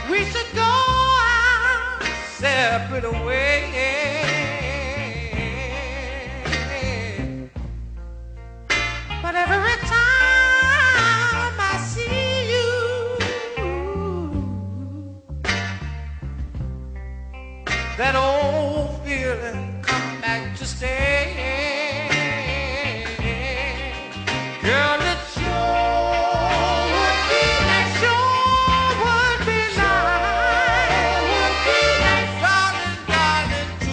We should go our separate ways. But every time I see you, that old feeling come back to stay. Girl, it sure would be nice, sure would be nice, darling, darling, to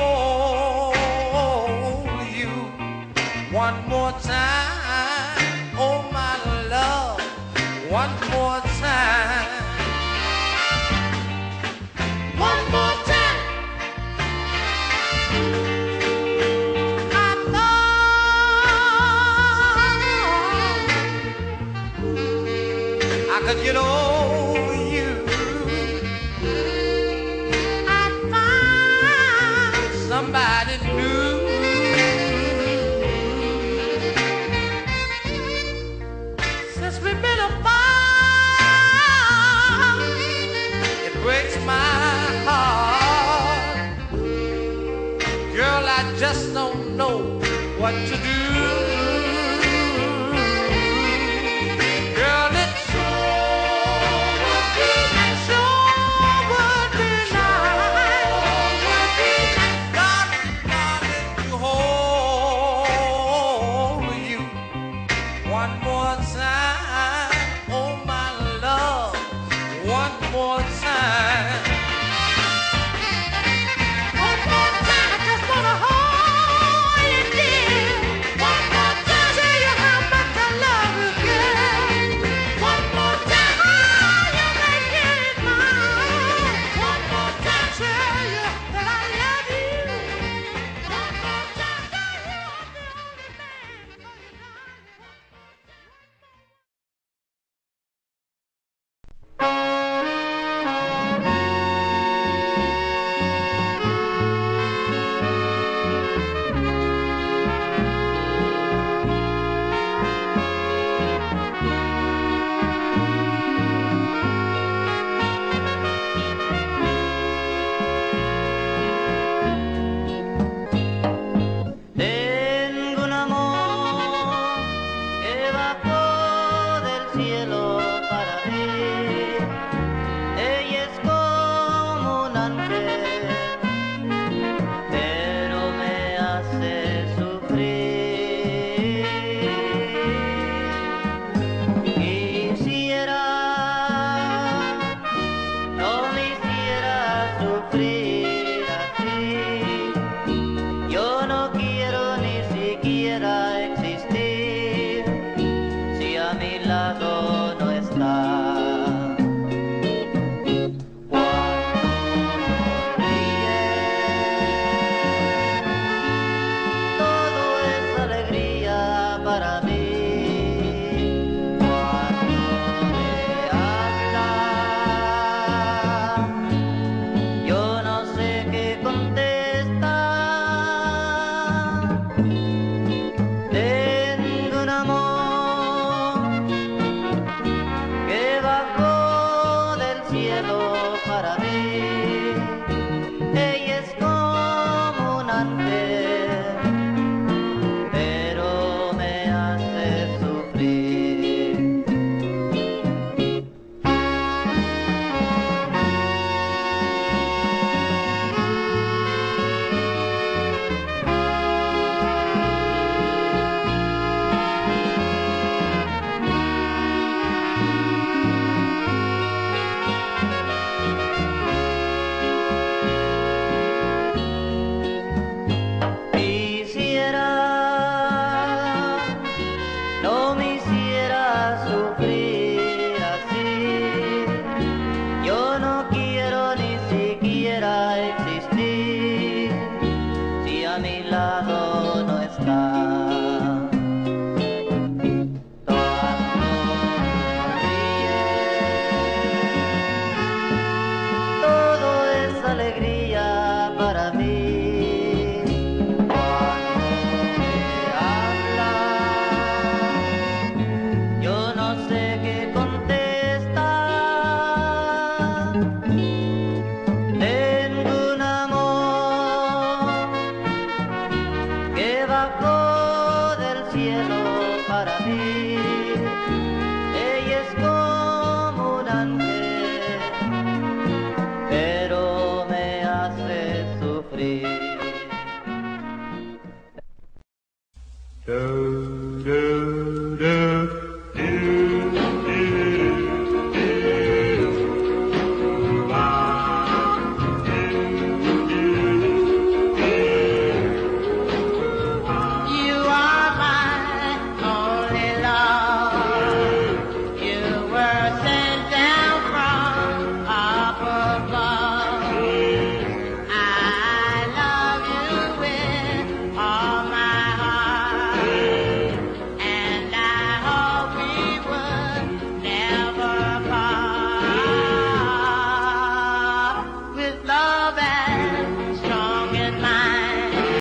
hold you one more time. Oh, my love, one more time. One more time. I thought I could get over you. I found somebody new. Since we've been apart, it breaks my heart. Girl, I just don't know what to do. Girl, it sure would be nice, sure would be nice, darling, darling, to hold you one more time. Oh, my love, one more time.